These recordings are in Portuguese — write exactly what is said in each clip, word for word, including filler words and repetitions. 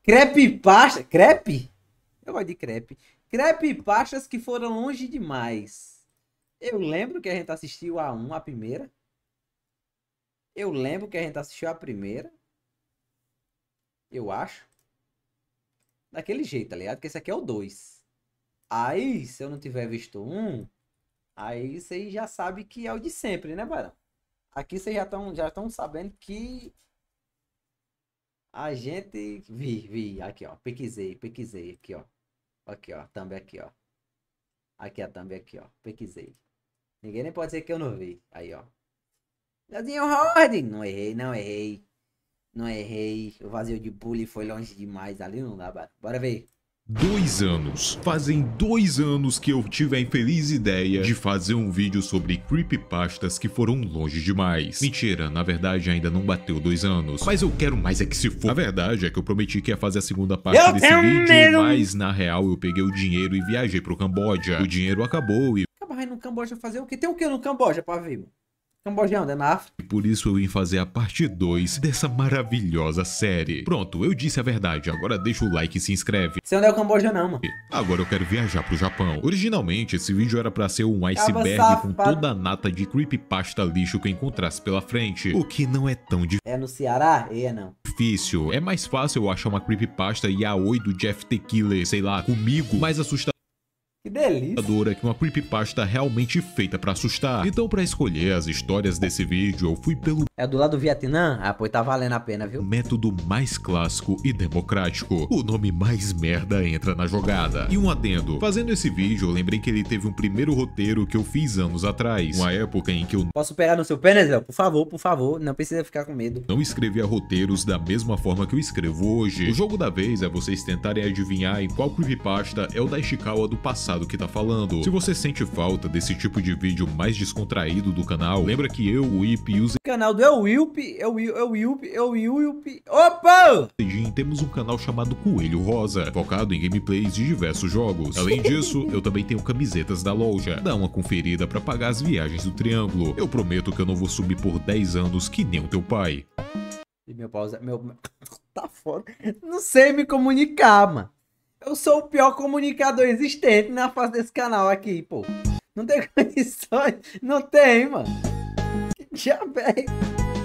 Creepypasta. Crepe? Eu gosto de crepe. Creepypastas que foram longe demais. Eu lembro que a gente assistiu a um, a primeira. Eu lembro que a gente assistiu a primeira. Eu acho. Daquele jeito, tá ligado? Que esse aqui é o dois. Aí, se eu não tiver visto um, aí vocês já sabem que é o de sempre, né, Barão? Aqui vocês já estão já estão sabendo que a gente... Vi, vi. Aqui, ó. Pesquisei, pesquisei. Aqui, ó. Aqui, ó. Thumb aqui, ó. Aqui a thumb aqui, ó. Pesquisei. Ninguém nem pode dizer que eu não vi. Aí, ó. Leozinho Horde. Não errei, não errei. Não errei. O vazio de bullying foi longe demais. Ali não dá, Barão. Bora ver. Dois anos. Fazem dois anos que eu tive a infeliz ideia de fazer um vídeo sobre creepypastas que foram longe demais. Mentira, na verdade ainda não bateu dois anos. Mas eu quero mais é que se for. A verdade é que eu prometi que ia fazer a segunda parte Eu desse tenho vídeo, medo. mas na real eu peguei o dinheiro e viajei pro Camboja. O dinheiro acabou e Acaba vai no Camboja fazer o quê? Tem o que no Camboja pra ver, mano? Camboja é na África. por isso eu vim fazer a parte dois dessa maravilhosa série. Pronto, eu disse a verdade, agora deixa o like e se inscreve. Você não é o Camboja não, mano. Agora eu quero viajar pro Japão. Originalmente, esse vídeo era pra ser um iceberg com safado. toda a nata de creepypasta lixo que eu encontrasse pela frente, o que não é tão É no Ceará? É, não. difícil. É mais fácil eu achar uma creepypasta yaoi do Jeff The Killer, sei lá, comigo, mais assustadora Que delícia. que uma creepypasta realmente feita pra assustar. Então, pra escolher as histórias desse vídeo, eu fui pelo É do lado do Vietnã? Ah, pô, tá valendo a pena, viu? método mais clássico e democrático. O nome mais merda entra na jogada. E um adendo, fazendo esse vídeo eu lembrei que ele teve um primeiro roteiro que eu fiz anos atrás, uma época em que eu Posso pegar no seu pênis, Léo? Por favor, por favor. Não precisa ficar com medo. não escrevia roteiros da mesma forma que eu escrevo hoje. O jogo da vez é vocês tentarem adivinhar em qual creepypasta é o da Ishikawa do passado que tá falando. Se você sente falta desse tipo de vídeo mais descontraído do canal, lembra que eu, o Ip e o O canal do Eu Wilp, Eu Wil, Eu Wilp, Eu Wilp. Opa! Zedin temos um canal chamado Coelho Rosa, focado em gameplays de diversos jogos. Além disso, eu também tenho camisetas da loja. Dá uma conferida pra pagar as viagens do Triângulo. Eu prometo que eu não vou subir por dez anos que nem o teu pai. E meu pausa, meu... Tá foda. Não sei me comunicar, mano. Eu sou o pior comunicador existente na face desse canal aqui, pô. Não tem condições. Não tem, mano. Que diabo é isso?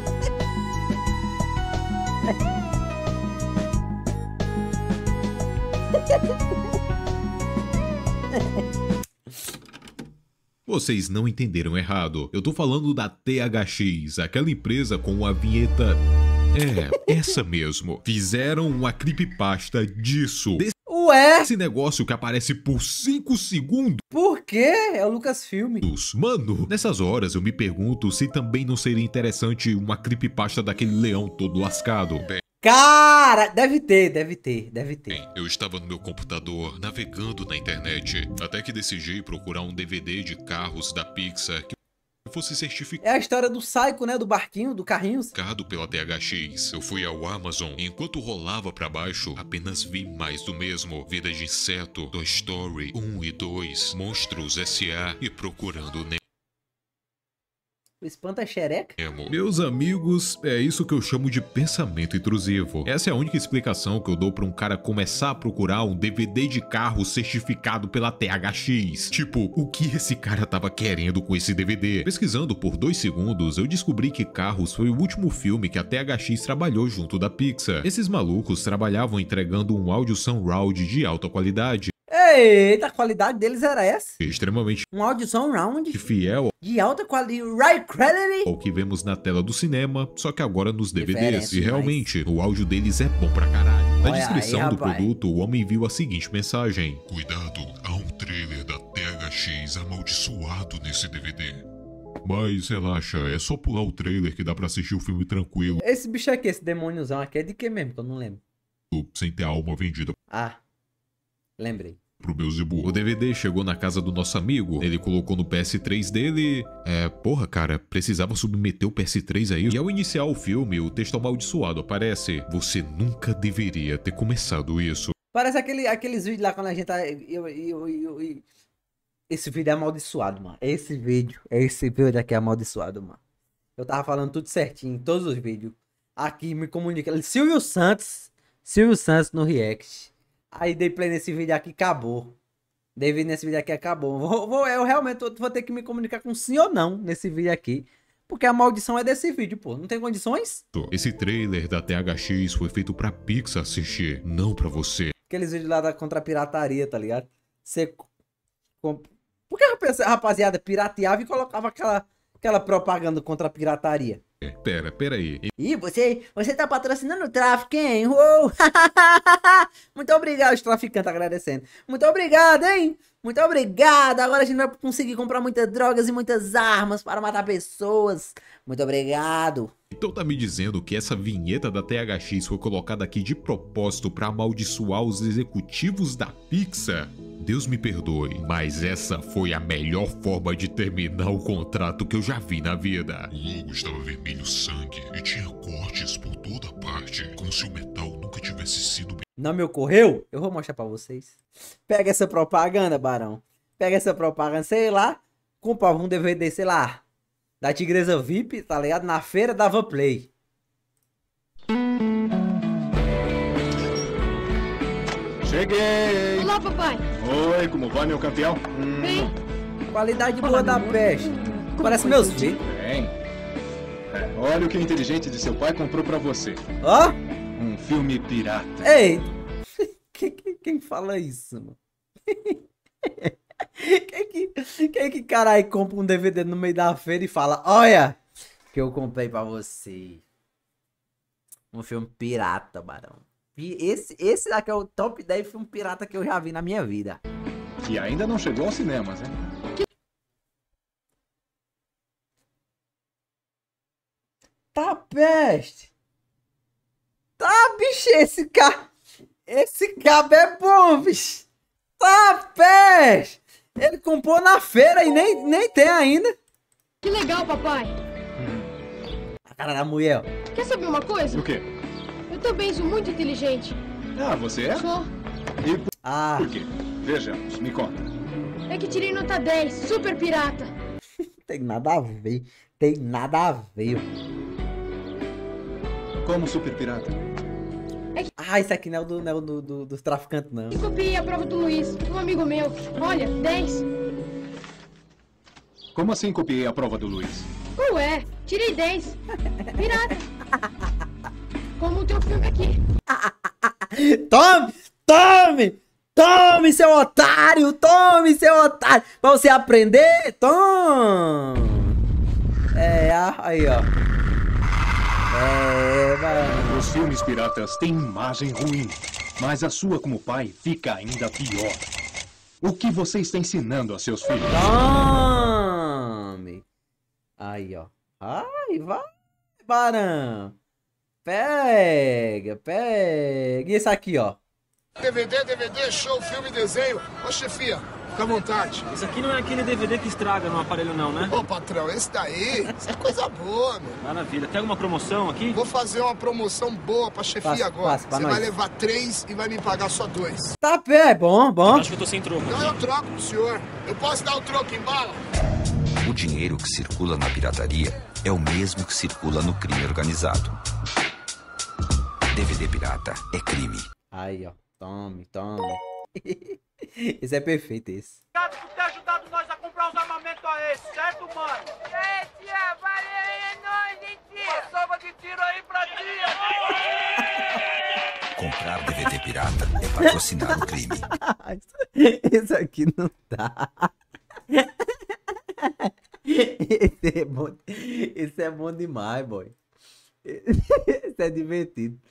Vocês não entenderam errado. Eu tô falando da T H X, aquela empresa com a vinheta... É, essa mesmo. Fizeram uma creepypasta disso. Ué? Esse negócio que aparece por cinco segundos. Por quê? É o Lucasfilm. Mano, nessas horas eu me pergunto se também não seria interessante uma creepypasta daquele leão todo lascado. Bem, Cara, deve ter, deve ter, deve ter. eu estava no meu computador, navegando na internet, até que decidi procurar um D V D de carros da Pixar que fosse certificado É a história do Psycho, né? Do barquinho, do carrinho. pela T H X. Eu fui ao Amazon e enquanto rolava pra baixo, apenas vi mais do mesmo. Vida de Inseto, Toy Story um e dois, Monstros S A e Procurando O espanta xereca. Nemo. Meus amigos, é isso que eu chamo de pensamento intrusivo. Essa é a única explicação que eu dou pra um cara começar a procurar um D V D de carro certificado pela T H X. Tipo, o que esse cara tava querendo com esse D V D? Pesquisando por dois segundos, eu descobri que Carros foi o último filme que a T H X trabalhou junto da Pixar. Esses malucos trabalhavam entregando um áudio surround de alta qualidade, Eita, a qualidade deles era essa. extremamente Um áudio surround fiel de alta qualidade. Right quality. ao que vemos na tela do cinema, só que agora nos D V Ds. Diferente E demais. realmente, o áudio deles é bom pra caralho. Na Olha descrição aí, do rapaz. produto, o homem viu a seguinte mensagem: cuidado, há um trailer da T H X amaldiçoado nesse D V D. Mas relaxa, é só pular o trailer que dá pra assistir o filme tranquilo, Esse bicho aqui, esse demôniozão aqui, é de que mesmo? Que eu não lembro. sem ter a alma vendida Ah, lembrei. pro Beelzebub. O D V D chegou na casa do nosso amigo, ele colocou no P S três dele. É, porra, cara, precisava submeter o P S três a isso. E ao iniciar o filme, o texto amaldiçoado aparece: você nunca deveria ter começado isso. Parece aquele, aqueles vídeos lá quando a gente tá... Eu, eu, eu, eu- Esse vídeo é amaldiçoado, mano. Esse vídeo, esse vídeo aqui é amaldiçoado, mano. Eu tava falando tudo certinho em todos os vídeos. Aqui me comunica. Silvio Santos Silvio Santos no React. Aí dei play nesse vídeo aqui, acabou. Dei play nesse vídeo aqui, acabou. Vou, vou, eu realmente vou, vou ter que me comunicar com sim ou não nesse vídeo aqui. Porque a maldição é desse vídeo, pô. Não tem condições? Esse trailer da T H X foi feito pra Pixar assistir, não pra você. Aqueles vídeos lá da contra a pirataria, tá ligado? Você... Por que a rapaziada pirateava e colocava aquela, aquela propaganda contra a pirataria? É, pera, pera aí. Ih, você, você tá patrocinando o tráfico, hein? Uou! Muito obrigado, os traficantes agradecendo. Muito obrigado, hein? Muito obrigado. Agora a gente vai conseguir comprar muitas drogas e muitas armas para matar pessoas. Muito obrigado. Então tá me dizendo que essa vinheta da T H X foi colocada aqui de propósito pra amaldiçoar os executivos da Pixar? Deus me perdoe, mas essa foi a melhor forma de terminar o contrato que eu já vi na vida. O logo estava vermelho sangue e tinha cortes por toda parte, como se o metal nunca tivesse sido... Não me ocorreu? Eu vou mostrar pra vocês. Pega essa propaganda, Barão. Pega essa propaganda, sei lá. Comprava um D V D, sei lá, da Tigresa V I P, tá ligado? Na feira dava play. Cheguei! Olá, papai! Oi, como vai, meu campeão? Hum. Bem? Qualidade boa da peste. Parece meus filhos. Bem. É, olha o que o inteligente de seu pai comprou pra você. Ó! Um filme pirata. Ei! Quem, quem, quem fala isso, mano? Quem que, quem que caralho compra um D V D no meio da feira e fala: olha, que eu comprei pra você. Um filme pirata, Barão. Esse, esse daqui é o top dez filme pirata que eu já vi na minha vida. E ainda não chegou aos cinemas, hein? Tá peste. Tá, bicho, esse cara. Esse cabo é bom, bicho. Tá peste. Ele comprou na feira e nem, nem tem ainda. Que legal, papai. A cara da mulher, ó. Quer saber uma coisa? O quê? Eu também sou muito inteligente. Ah, você é? Sou. E por, Ah, por quê? Vejamos, me conta. É que tirei nota dez, super pirata. tem nada a ver. Tem nada a ver. Como super pirata? Ah, isso aqui não é o, do, não é o do, do, dos traficantes, não. Eu copiei a prova do Luiz, um amigo meu. Olha, dez. Como assim copiei a prova do Luiz? Ué, tirei dez. Pirata. Como o teu filme aqui. Tome! Tome! Tome, seu otário! Tome, seu otário! Pra você aprender, tome! É, aí, ó. É, mano. Os filmes piratas têm imagem ruim, mas a sua como pai fica ainda pior. O que você está ensinando a seus filhos? Tome! Aí, ó. Ai, vai, Barão! Pega, pega. E esse aqui, ó. D V D, D V D, show, filme, desenho. Ô, chefia, fica à vontade. Isso aqui não é aquele D V D que estraga no aparelho não, né? Ô, patrão, esse daí, isso é coisa boa, meu. Maravilha. Tem alguma promoção aqui? Vou fazer uma promoção boa pra chefia Passa, agora. passa pra Você nós. vai levar três e vai me pagar só dois. Tá pé, bom, bom. Acho que eu tô sem troco. Então eu troco pro senhor. Eu posso dar o troco em bala? O dinheiro que circula na pirataria é o mesmo que circula no crime organizado. D V D pirata é crime. Aí, ó. Tome, tome. Esse é perfeito, esse. Obrigado por ter ajudado nós a comprar os armamentos a esse, certo, mano? É, tia, valeu, é nóis, hein, tia? Uma salva de tiro aí pra tia! Comprar D V D pirata é patrocinar o crime. Esse aqui não dá. Esse é bom, esse é bom demais, boy. Esse é divertido.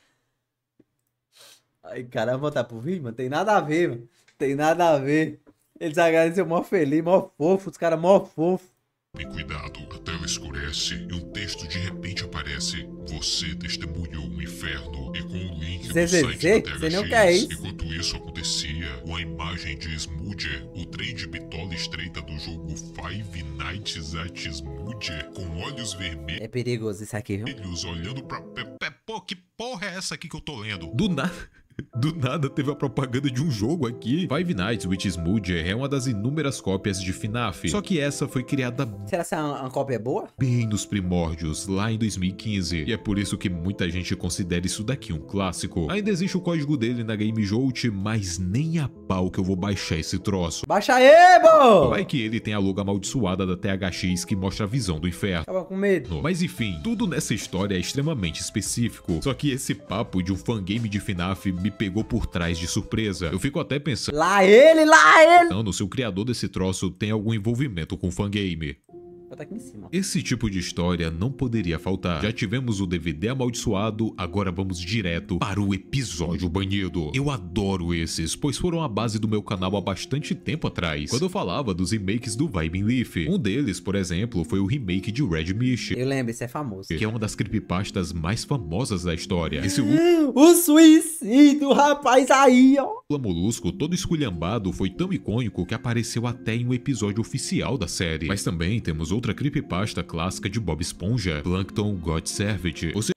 Ai, cara, vou voltar pro vídeo, mano. Tem nada a ver, mano. Tem nada a ver. Eles agradecem mó feliz, mó fofo. Os caras mó fofo. Tome cuidado, a tela escurece e um texto de repente aparece. Você testemunhou um inferno e com o link Zé, do Zé, site Zé? da Você não T H X. quer isso? Enquanto isso acontecia, com a imagem de Smudger, o trem de bitola estreita do jogo Five Nights at Smudger, com olhos vermelhos. É perigoso isso aqui, viu? Olhando pra... Pô, que porra é essa aqui que eu tô lendo? Do nada... Do nada teve a propaganda de um jogo aqui. Five Nights with Smudger é uma das inúmeras cópias de F NAF, só que essa foi criada Será que essa uma cópia é boa? bem nos primórdios, lá em dois mil e quinze, e é por isso que muita gente considera isso daqui um clássico. Ainda existe o código dele na Game Jolt, mas nem a pau que eu vou baixar esse troço. Baixa aí, bo! Vai que ele tem a logo amaldiçoada da T H X que mostra a visão do inferno. Tava com medo. Mas enfim, tudo nessa história é extremamente específico, só que esse papo de um fangame de F NAF me pegou por trás de surpresa. Eu fico até pensando Lá ele, lá ele! se o criador desse troço tem algum envolvimento com fangame. Tá aqui em cima. Esse tipo de história não poderia faltar. Já tivemos o D V D amaldiçoado, agora vamos direto para o episódio banido. Eu adoro esses, pois foram a base do meu canal há bastante tempo atrás, quando eu falava dos remakes do Vibin Leaf. Um deles, por exemplo, foi o remake de Red Mist, Eu lembro, esse é famoso. que é uma das creepypastas mais famosas da história. Esse O suicídio, rapaz, aí, ó. Lula Molusco, todo esculhambado, foi tão icônico que apareceu até em um episódio oficial da série. Mas também temos outra creepypasta clássica de Bob Esponja, Plankton God Servant. Ou seja,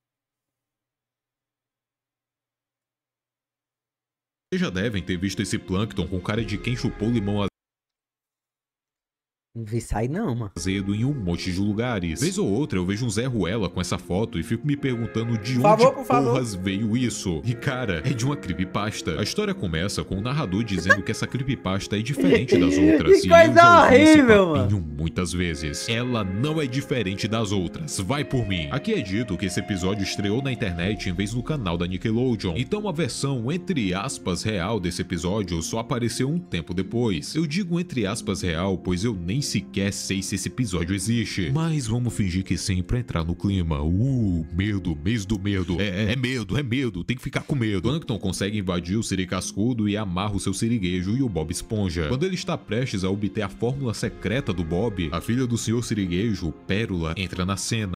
vocês já devem ter visto esse Plankton com cara de quem chupou limão Não vi sair não, mano. azedo em um monte de lugares. Vez ou outra eu vejo um Zé Ruela com essa foto e fico me perguntando de Por onde favor, por favor. porras veio isso. E cara, é de uma creepypasta. A história começa com o narrador dizendo que essa creepypasta é diferente das outras. Que e eu coisa já ouvi esse horrível, papinho muitas vezes. Ela não é diferente das outras. Vai por mim. Aqui é dito que esse episódio estreou na internet em vez do canal da Nickelodeon. Então a versão entre aspas real desse episódio só apareceu um tempo depois. Eu digo entre aspas real, pois eu nem sequer sei se esse episódio existe. Mas vamos fingir que sim pra entrar no clima. Uh, medo, mês do medo. É, é medo, é medo, tem que ficar com medo. Plankton consegue invadir o Siri Cascudo e amarra o seu siriguejo e o Bob Esponja. Quando ele está prestes a obter a fórmula secreta do Bob, a filha do senhor Siriguejo, Pérola, entra na cena.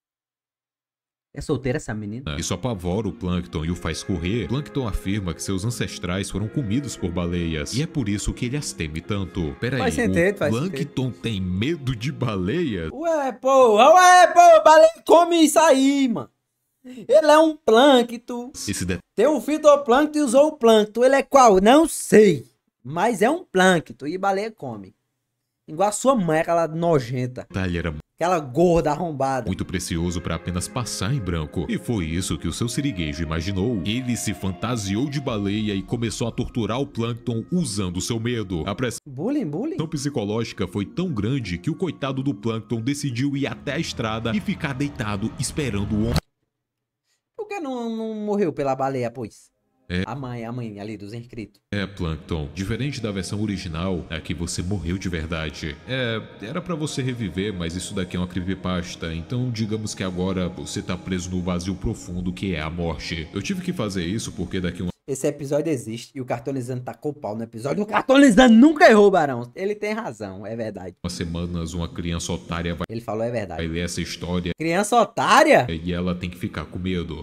É solteira essa menina? Isso apavora o Plankton e o faz correr. Plankton afirma que seus ancestrais foram comidos por baleias, e é por isso que ele as teme tanto. Peraí, Faz sentido, o faz Plankton tem medo de baleias? Ué, porra, ué, pô, baleia come isso aí, mano. Ele é um plâncton. Esse Tem o fitoplâncton e usou o plâncton. Ele é qual? Não sei. Mas é um plâncton e baleia come. Igual a sua mãe, aquela nojenta. detalhe era Aquela gorda arrombada. muito precioso para apenas passar em branco. E foi isso que o seu siriguejo imaginou. Ele se fantasiou de baleia e começou a torturar o Plankton usando seu medo. A pressão Bullying, bullying? psicológica foi tão grande que o coitado do Plankton decidiu ir até a estrada e ficar deitado esperando o homem. Por que não, não morreu pela baleia, pois? É. A mãe, a mãe ali dos inscritos. É, Plankton. Diferente da versão original, é que você morreu de verdade. É, era pra você reviver, mas isso daqui é uma creepypasta, então digamos que agora você tá preso no vazio profundo que é a morte. Eu tive que fazer isso porque daqui um Esse episódio existe e o Cartonizando tacou o pau no episódio. O Cartonizando nunca errou, Barão. Ele tem razão, é verdade. umas semanas uma criança otária vai Ele falou é vai verdade. ler essa história Criança otária? e ela tem que ficar com medo.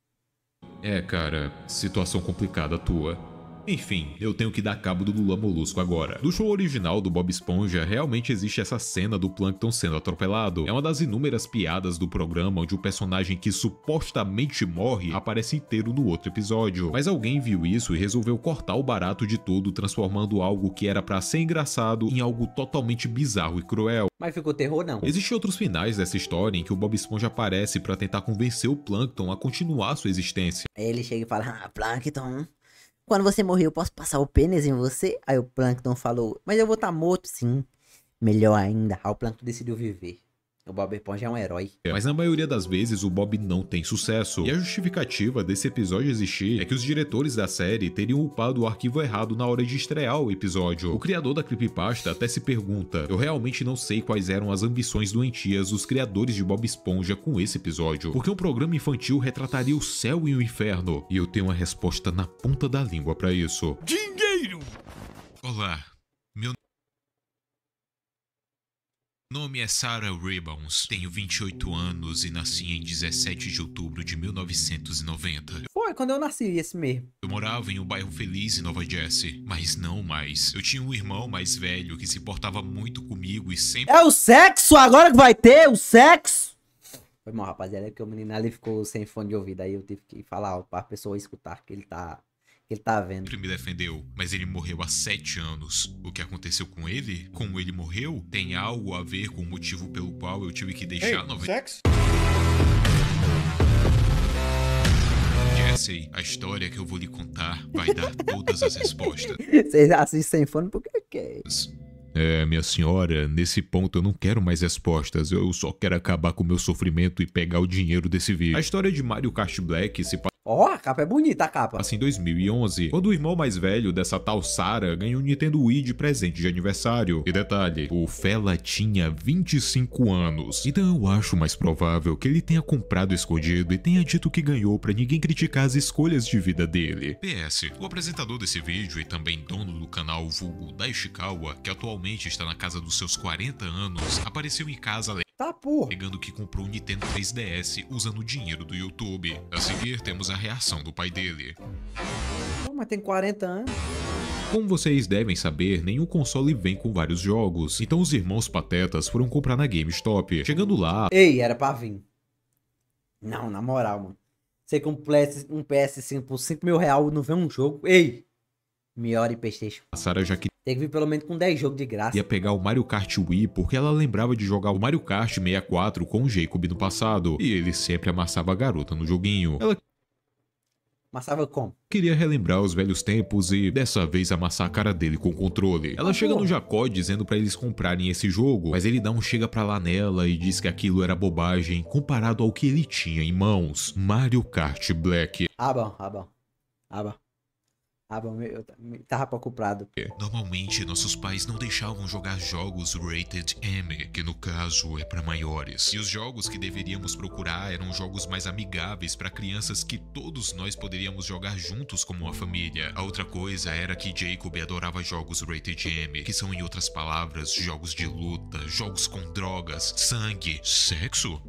É, cara, situação complicada tua. Enfim, eu tenho que dar cabo do Lula Molusco agora. No show original do Bob Esponja, realmente existe essa cena do Plankton sendo atropelado. É uma das inúmeras piadas do programa onde o personagem que supostamente morre aparece inteiro no outro episódio. Mas alguém viu isso e resolveu cortar o barato de tudo, transformando algo que era pra ser engraçado em algo totalmente bizarro e cruel. Mas ficou terror, não. Existem outros finais dessa história em que o Bob Esponja aparece pra tentar convencer o Plankton a continuar sua existência. Aí ele chega e fala, ah, Plankton, quando você morrer eu posso passar o pênis em você? Aí o Plankton falou, mas eu vou estar morto sim. Melhor ainda, aí o Plankton decidiu viver. O Bob Esponja é um herói. Mas na maioria das vezes o Bob não tem sucesso. E a justificativa desse episódio existir é que os diretores da série teriam upado o arquivo errado na hora de estrear o episódio. O criador da creepypasta até se pergunta, eu realmente não sei quais eram as ambições doentias dos criadores de Bob Esponja com esse episódio, porque um programa infantil retrataria o céu e o inferno. E eu tenho uma resposta na ponta da língua pra isso. Dinheiro! Olá, meu nome é Sarah Ribbons, tenho vinte e oito anos e nasci em dezessete de outubro de mil novecentos e noventa. Foi quando eu nasci, esse mesmo. Eu morava em um bairro feliz em Nova Jersey, mas não mais. Eu tinha um irmão mais velho que se portava muito comigo e sempre... É o sexo agora que vai ter, o sexo? Foi mal, rapaziada, é que o menino ali ficou sem fone de ouvido, aí eu tive que falar alto pra pessoa escutar que ele tá que ele tá vendo. Sempre me defendeu, mas ele morreu há sete anos. O que aconteceu com ele? Como ele morreu? Tem algo a ver com o motivo pelo qual eu tive que deixar... Hey, sex? Jesse, a história que eu vou lhe contar vai dar todas as respostas. Vocês assistem sem fone por que que? É, minha senhora, nesse ponto eu não quero mais respostas, eu só quero acabar com o meu sofrimento e pegar o dinheiro desse vídeo. A história de Mario Kart Black se passa... Ó, oh, a capa é bonita, a capa. Assim, em dois mil e onze, quando o irmão mais velho dessa tal Sarah ganhou um Nintendo Wii de presente de aniversário. E detalhe, o Fela tinha vinte e cinco anos. Então eu acho mais provável que ele tenha comprado escondido e tenha dito que ganhou pra ninguém criticar as escolhas de vida dele. P S, o apresentador desse vídeo e também dono do canal vulgo Daishikawa, que atualmente está na casa dos seus quarenta anos, apareceu em casa Tá, porra. negando que comprou o Nintendo três D S usando o dinheiro do YouTube. A seguir, temos a reação do pai dele. Pô, mas tem quarenta anos. Como vocês devem saber, nenhum console vem com vários jogos, então os irmãos patetas foram comprar na GameStop. Chegando lá... Ei, era pra vir. Não, na moral, mano. Você compra um P S cinco por cinco mil reais não vê um jogo. Ei! Melhor e PlayStation. A Sarah já queria Tem que vir pelo menos com dez jogos de graça. pegar o Mario Kart Wii porque ela lembrava de jogar o Mario Kart sessenta e quatro com o Jacob no passado. E ele sempre amassava a garota no joguinho. Ela Amassava como? queria relembrar os velhos tempos e, dessa vez, amassar a cara dele com o controle. Ela chega no Jacó dizendo pra eles comprarem esse jogo, mas ele dá um chega pra lá nela e diz que aquilo era bobagem comparado ao que ele tinha em mãos. Mario Kart Black. Ah, bom, ah, bom. Ah, bom. Ah, bom, eu tava preocupado. Normalmente, nossos pais não deixavam jogar jogos rated M, que no caso é pra maiores. E os jogos que deveríamos procurar eram jogos mais amigáveis pra crianças que todos nós poderíamos jogar juntos como uma família. A outra coisa era que Jacob adorava jogos rated M, que são, em outras palavras, jogos de luta, jogos com drogas, sangue, sexo.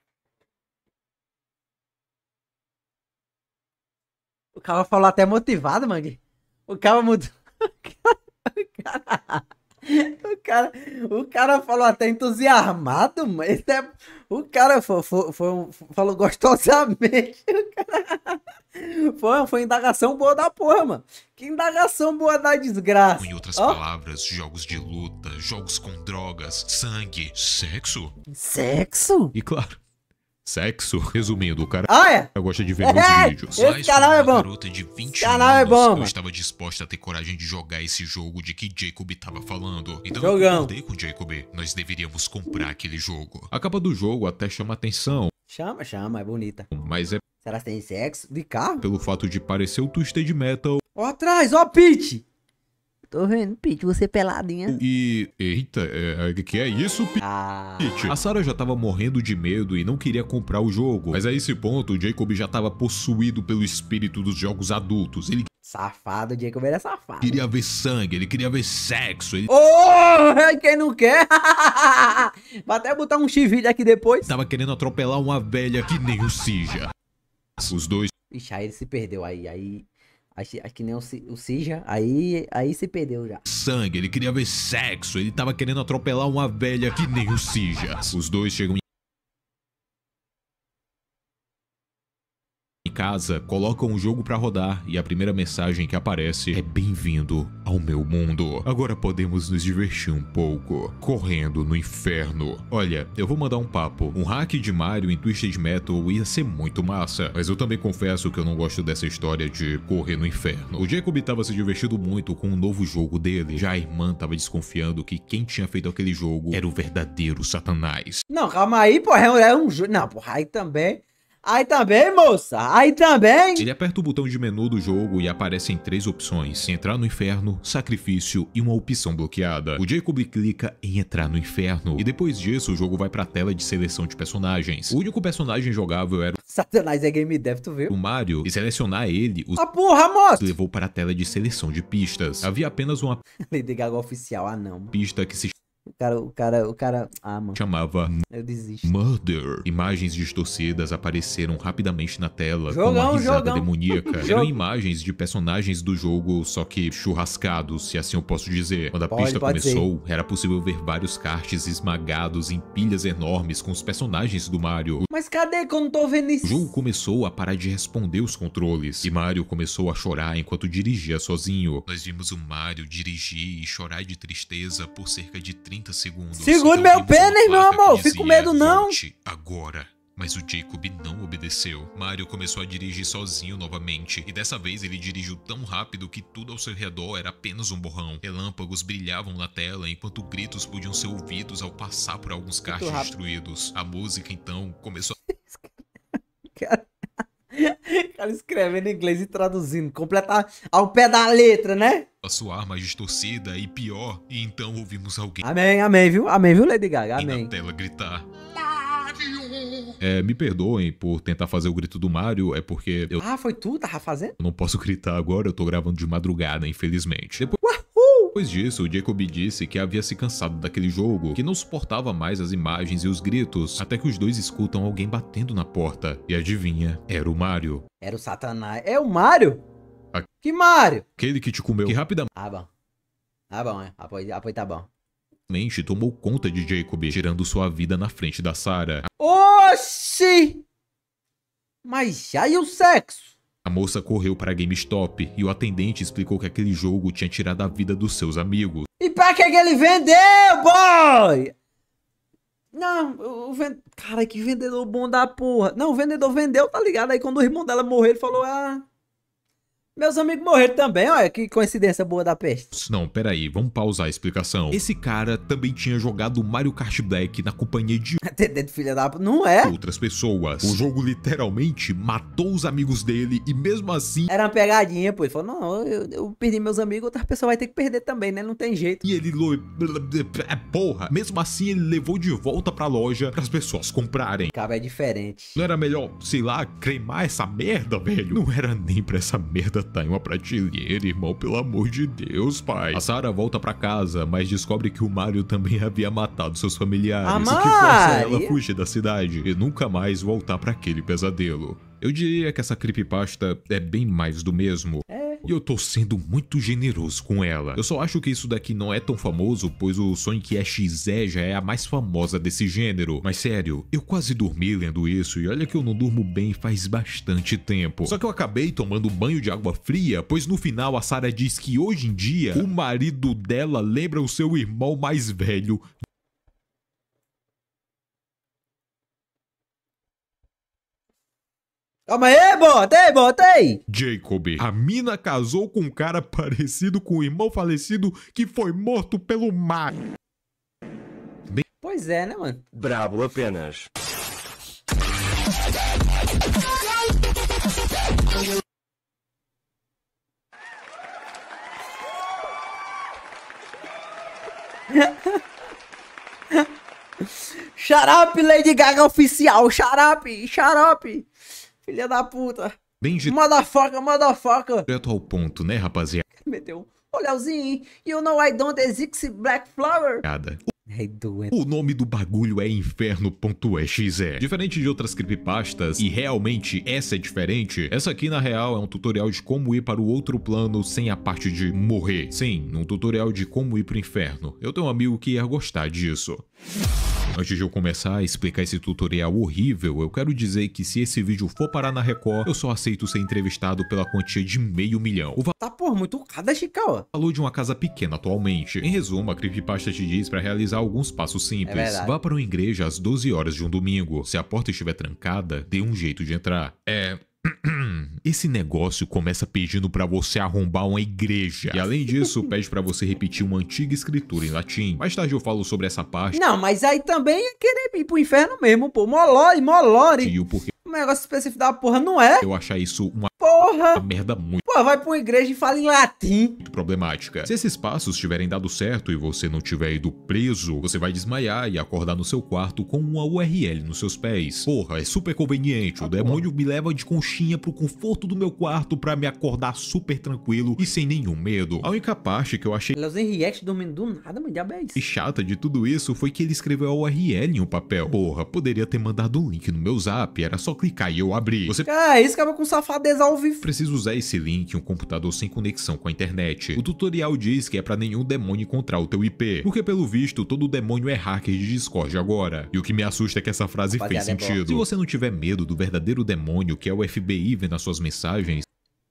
O cara falou até motivado, mano. O cara mudou. O cara, o cara, o cara falou até entusiasmado, mano. Esse é, o cara foi, foi, foi, falou gostosamente. O cara, foi, foi indagação boa da porra, mano. Que indagação boa da desgraça. Em outras oh. palavras, jogos de luta, jogos com drogas, sangue, sexo. Sexo? E claro, sexo. Resumindo, o cara ah, é? gosta de ver meus é, vídeos. Esse Mas canal é bom. Garota de vinte Esse canal é anos, bom, eu mano. estava disposta a ter coragem de jogar esse jogo de que Jacob estava falando. Então Jogão. eu concordei com Jacob. Nós deveríamos comprar aquele jogo. A capa do jogo até chama atenção, Chama, chama, é bonita. mas é Será que tem sexo? De carro? pelo fato de parecer o Twisted Metal Ó atrás, ó Pete! Tô vendo, Pete, você peladinha. e... Eita, é, que é isso, P***? Ah, A Sarah já tava morrendo de medo e não queria comprar o jogo. Mas a esse ponto, o Jacob já tava possuído pelo espírito dos jogos adultos. Ele safado, o Jacob era safado. queria ver sangue, ele queria ver sexo, ele Oh, quem não quer? Vai até botar um chivide aqui depois. tava querendo atropelar uma velha que nem o Sija. Os dois Ixi, aí ele se perdeu aí, aí... Acho, acho que nem o, o Sija, aí, aí se perdeu já. sangue, ele queria ver sexo, ele tava querendo atropelar uma velha que nem o Sija. Os dois chegam em casa, colocam o jogo pra rodar e a primeira mensagem que aparece é bem-vindo ao meu mundo. Agora podemos nos divertir um pouco, correndo no inferno. Olha, eu vou mandar um papo. Um hack de Mario em Twisted Metal ia ser muito massa, mas eu também confesso que eu não gosto dessa história de correr no inferno. O Jacob tava se divertindo muito com o novo jogo dele, já a irmã tava desconfiando que quem tinha feito aquele jogo era o verdadeiro Satanás. Não, calma aí, porra, é um jogo... Não, porra, aí também... Aí também, moça, aí também. Ele aperta o botão de menu do jogo e aparecem três opções: entrar no inferno, sacrifício e uma opção bloqueada. O Jacob clica em entrar no inferno e depois disso o jogo vai pra tela de seleção de personagens. O único personagem jogável era Satanás é game dev, tu viu? o Mario, e selecionar ele, o Ah, porra, moça. levou para a tela de seleção de pistas. Havia apenas uma Lady Gaga oficial, ah não. pista que se cara, o cara, o cara... Ah, mano. Chamava Eu desisto. Murder. Imagens distorcidas apareceram rapidamente na tela Jogão, com uma risada jogão. demoníaca. Jogo. Eram imagens de personagens do jogo, só que churrascados, se assim eu posso dizer. Quando a Pode, pista pode começou, era possível ver vários karts esmagados em pilhas enormes com os personagens do Mario. Mas cadê que eu não tô vendo isso? O jogo começou a parar de responder os controles, e Mario começou a chorar enquanto dirigia sozinho. Nós vimos o Mario dirigir e chorar de tristeza por cerca de trinta segundos. Segure Então meu vimos pênis, uma meu placa que amor, dizia, fica com medo não. "Volte agora." Mas o Jacob não obedeceu. Mario começou a dirigir sozinho novamente, e dessa vez ele dirigiu tão rápido que tudo ao seu redor era apenas um borrão. Relâmpagos brilhavam na tela, enquanto gritos podiam ser ouvidos ao passar por alguns karts rápido. destruídos. A música então começou Cara, cara escrevendo em inglês e traduzindo, completar ao pé da letra, né? a soar mais distorcida e pior, e então ouvimos alguém Amém, amém, viu? Amém, viu, Lady Gaga? Amém. na tela gritar. É, me perdoem por tentar fazer o grito do Mario, é porque eu Ah, foi tu? Tava fazendo? não posso gritar agora, eu tô gravando de madrugada, infelizmente. Depois Depois disso, o Jacob disse que havia se cansado daquele jogo, que não suportava mais as imagens e os gritos, até que os dois escutam alguém batendo na porta. E adivinha, era o Mario. Era o Satanás. É o Mario? A- Que Mario? Aquele que te comeu, que rapidamente Ah, bom. Ah, bom, é. Apoio, apoio tá bom. tomou conta de Jacob, tirando sua vida na frente da Sarah. Oxi! Mas já e o sexo? A moça correu para a GameStop e o atendente explicou que aquele jogo tinha tirado a vida dos seus amigos. E pra que que ele vendeu, boy? Não, o vendedor... Cara, que vendedor bom da porra. Não, o vendedor vendeu, tá ligado? Aí quando o irmão dela morreu, ele falou, ah... Meus amigos morreram também, olha que coincidência boa da peste. Não, peraí, vamos pausar a explicação. Esse cara também tinha jogado Mario Kart Black na companhia de Atendente filha da... Não é? outras pessoas. O jogo literalmente matou os amigos dele e mesmo assim Era uma pegadinha, pô. Ele falou, não, eu, eu perdi meus amigos, outra pessoa vai ter que perder também, né? Não tem jeito. E ele lo... é porra, mesmo assim ele levou de volta pra loja para as pessoas comprarem. Cabo é diferente. Não era melhor, sei lá, cremar essa merda, velho? Não era nem pra essa merda tá em uma prateleira, irmão, pelo amor de Deus, pai. A Sarah volta pra casa, mas descobre que o Mario também havia matado seus familiares, A o que força ela a Maria? fugir da cidade e nunca mais voltar pra aquele pesadelo. Eu diria que essa creepypasta é bem mais do mesmo. É. E eu tô sendo muito generoso com ela. Eu só acho que isso daqui não é tão famoso, pois o Sonic X E já é a mais famosa desse gênero. Mas sério, eu quase dormi lendo isso e olha que eu não durmo bem faz bastante tempo. Só que eu acabei tomando banho de água fria, pois no final a Sarah diz que hoje em dia o marido dela lembra o seu irmão mais velho. Calma aí, bota aí, bota aí. Jacob. A mina casou com um cara parecido com o irmão falecido que foi morto pelo mar. Pois é, né, mano? Brabo apenas. Shut up, Lady Gaga oficial. Shut up, shut up. Filha da puta. Bem Motherfucker, motherfucker. direto ao ponto, né, rapaziada? Meteu um olhãozinho. You know I don't exist black flower. Ai, doente. O nome do bagulho é inferno.exe. Diferente de outras creepypastas, e realmente essa é diferente, essa aqui na real é um tutorial de como ir para o outro plano sem a parte de morrer. Sim, um tutorial de como ir pro inferno. Eu tenho um amigo que ia gostar disso. Antes de eu começar a explicar esse tutorial horrível, eu quero dizer que se esse vídeo for parar na Record, eu só aceito ser entrevistado pela quantia de meio milhão. O Tá, porra, muito cada Chicago. valor de uma casa pequena atualmente. Em resumo, a creepypasta te diz para realizar alguns passos É simples. verdade. Vá para uma igreja às doze horas de um domingo. Se a porta estiver trancada, dê um jeito de entrar. É... Esse negócio começa pedindo pra você arrombar uma igreja. E além disso, pede pra você repetir uma antiga escritura em latim. Mais tarde eu falo sobre essa parte Não, mas aí também é querer ir pro inferno mesmo, pô. Molore, molore. e o porquê Um negócio específico da porra, não é? eu achar isso uma Porra, Porra! Uma merda muito Pô, vai pra uma igreja e fala em latim. problemática. Se esses passos tiverem dado certo e você não tiver ido preso, você vai desmaiar e acordar no seu quarto com uma U R L nos seus pés. Porra, é super conveniente. Ah, o demônio me leva de conchinha pro conforto do meu quarto pra me acordar super tranquilo e sem nenhum medo. A única parte que eu achei Leozinho React dormindo do nada, mano, diabo é isso. e chata de tudo isso foi que ele escreveu a U R L em um papel. Porra, poderia ter mandado um link no meu zap, era só clicar e eu abri. Você Ah, isso acaba com safadeza ao vivo. precisa usar esse link em um computador sem conexão com a internet. O tutorial diz que é pra nenhum demônio encontrar o teu I P, porque pelo visto todo demônio é hacker de Discord agora. E o que me assusta é que essa frase Rapaziada, fez é sentido. bom. Se você não tiver medo do verdadeiro demônio que é o F B I vendo as suas mensagens,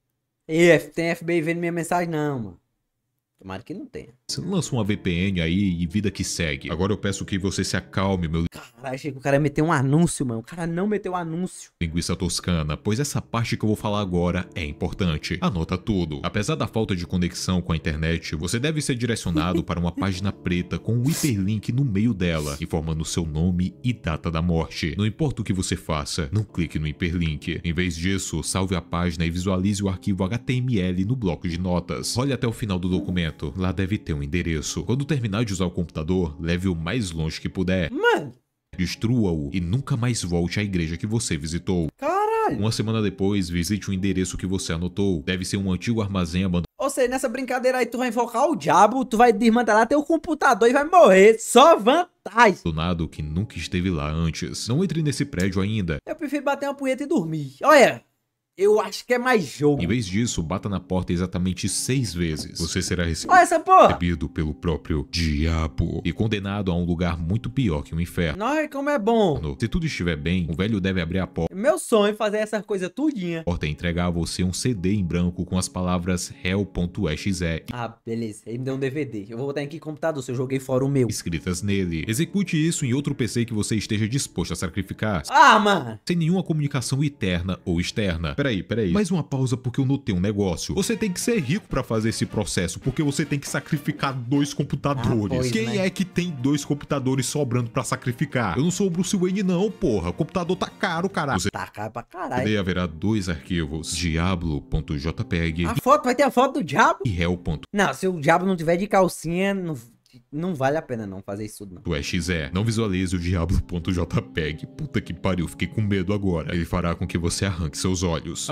E tem F B I vendo minha mensagem? Não, mano. Tomara que não tenha. você lança uma V P N aí e vida que segue. Agora eu peço que você se acalme, meu Caralho, achei que o cara ia meter um anúncio, mano. O cara não meteu anúncio. linguiça toscana, pois essa parte que eu vou falar agora é importante. Anota tudo. Apesar da falta de conexão com a internet, você deve ser direcionado para uma página preta com um hiperlink no meio dela, informando seu nome e data da morte. Não importa o que você faça, não clique no hiperlink. Em vez disso, salve a página e visualize o arquivo H T M L no bloco de notas. Olhe até o final do documento, lá deve ter um endereço. Quando terminar de usar o computador, leve-o mais longe que puder. Mano, Destrua-o e nunca mais volte à igreja que você visitou. caralho. Uma semana depois, visite o endereço que você anotou. Deve ser um antigo armazém abandonado Ou seja, nessa brincadeira aí tu vai invocar o diabo, tu vai desmantelar teu computador e vai morrer. Só vantagem. que nunca esteve lá antes. Não entre nesse prédio ainda. Eu prefiro bater uma punheta e dormir. Olha, eu acho que é mais jogo. Em vez disso, bata na porta exatamente seis vezes. Você será Olha essa porra. recebido pelo próprio diabo e condenado a um lugar muito pior que o inferno. Nossa, como é bom. Se tudo estiver bem, o velho deve abrir a porta Meu sonho é fazer essas coisas tudinha. e entregar a você um C D em branco com as palavras hell.exe Ah, beleza. Ele me deu um D V D. Eu vou botar aqui em computador se eu joguei fora o meu. escritas nele. Execute isso em outro P C que você esteja disposto a sacrificar, Ah, mano. sem nenhuma comunicação interna ou externa. Peraí, peraí. Mais uma pausa porque eu notei um negócio. Você tem que ser rico pra fazer esse processo, porque você tem que sacrificar dois computadores. Ah, pois, Quem né? é que tem dois computadores sobrando pra sacrificar? Eu não sou o Bruce Wayne não, porra. O computador tá caro, caralho. Você Tá caro pra caralho. daí haverá dois arquivos, diablo.jpg A foto, vai ter a foto do diabo? e hell. Não, se o diabo não tiver de calcinha, não, não vale a pena não fazer isso tudo, não. .exe. Não visualize o diablo.jpg. Puta que pariu, fiquei com medo agora. Ele fará com que você arranque seus olhos.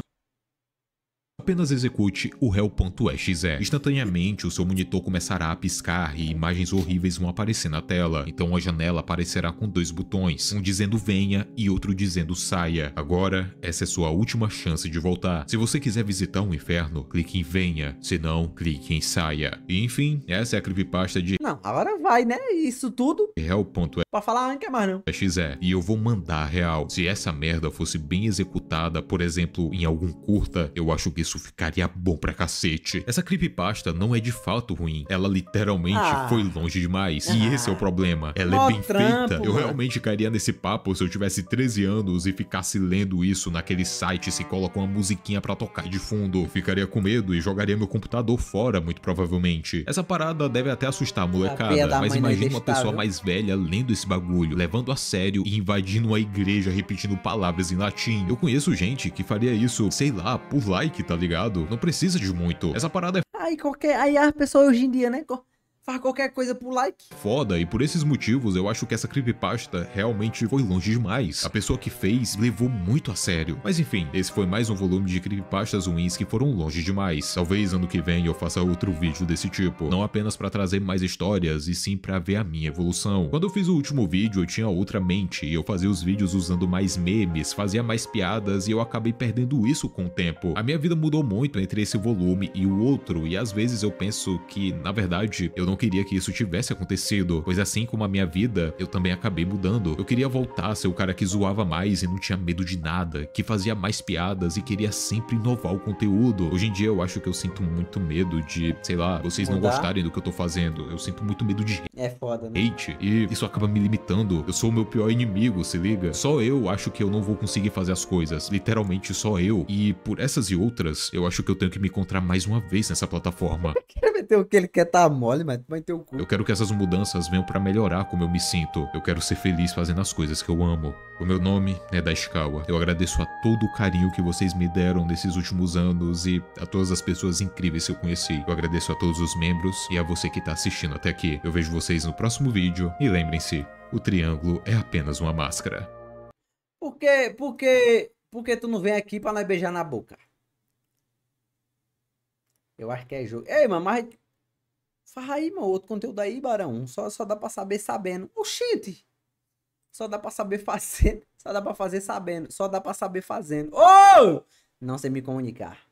Apenas execute o hell.exe. Instantaneamente, o seu monitor começará a piscar e imagens horríveis vão aparecer na tela. Então a janela aparecerá com dois botões, um dizendo venha e outro dizendo saia. Agora, essa é sua última chance de voltar. Se você quiser visitar o inferno, clique em venha, se não, clique em saia. E enfim, essa é a creepypasta de Não, agora vai, né? Isso tudo hell.exe. pra falar, não quer mais não. E eu vou mandar a real. Se essa merda fosse bem executada, por exemplo, em algum curta, eu acho que isso ficaria bom pra cacete. Essa creepypasta não é de fato ruim. Ela literalmente Ah. foi longe demais. E Ah. esse é o problema. Ela Mó é bem trampo, feita. Eu mano. realmente cairia nesse papo se eu tivesse treze anos e ficasse lendo isso naquele site se coloca uma musiquinha pra tocar de fundo. Eu ficaria com medo e jogaria meu computador fora, muito provavelmente. Essa parada deve até assustar a A peia molecada, da mas mãe não imagina uma deixa pessoa estar, mais velha lendo esse bagulho, levando a sério e invadindo a igreja repetindo palavras em latim. Eu conheço gente que faria isso, sei lá, por like, tá ligado? Não precisa de muito. Essa parada é Aí qualquer. Aí as pessoas hoje em dia, né? co- Faz qualquer coisa por like. foda e por esses motivos eu acho que essa creepypasta realmente foi longe demais. A pessoa que fez levou muito a sério. Mas enfim, esse foi mais um volume de creepypastas ruins que foram longe demais. Talvez ano que vem eu faça outro vídeo desse tipo, não apenas pra trazer mais histórias e sim pra ver a minha evolução. Quando eu fiz o último vídeo eu tinha outra mente e eu fazia os vídeos usando mais memes, fazia mais piadas e eu acabei perdendo isso com o tempo. A minha vida mudou muito entre esse volume e o outro e às vezes eu penso que, na verdade, eu não queria que isso tivesse acontecido, pois assim como a minha vida, eu também acabei mudando. Eu queria voltar a ser o cara que zoava mais e não tinha medo de nada, que fazia mais piadas e queria sempre inovar o conteúdo. Hoje em dia eu acho que eu sinto muito medo de, sei lá, vocês não Mudar? gostarem do que eu tô fazendo. Eu sinto muito medo de É foda, né? hate e isso acaba me limitando. Eu sou o meu pior inimigo, se liga? Só eu acho que eu não vou conseguir fazer as coisas. Literalmente só eu. E por essas e outras, eu acho que eu tenho que me encontrar mais uma vez nessa plataforma. Quero meteu que ele quer tá mole, mas vai ter o cu. Eu quero que essas mudanças venham pra melhorar como eu me sinto. Eu quero ser feliz fazendo as coisas que eu amo. O meu nome é Daishikawa. Eu agradeço a todo o carinho que vocês me deram nesses últimos anos e a todas as pessoas incríveis que eu conheci. Eu agradeço a todos os membros e a você que tá assistindo até aqui. Eu vejo vocês no próximo vídeo e lembrem-se, o triângulo é apenas uma máscara. Por que, por que, por que tu não vem aqui pra nós beijar na boca? Eu acho que é jogo. Ei, mano, mas... Faz aí, mano, outro conteúdo aí, Barão. Só, só dá pra saber sabendo. Oxente! Só dá pra saber fazer. Só dá pra fazer sabendo. Só dá pra saber fazendo. Oh! Não sei me comunicar.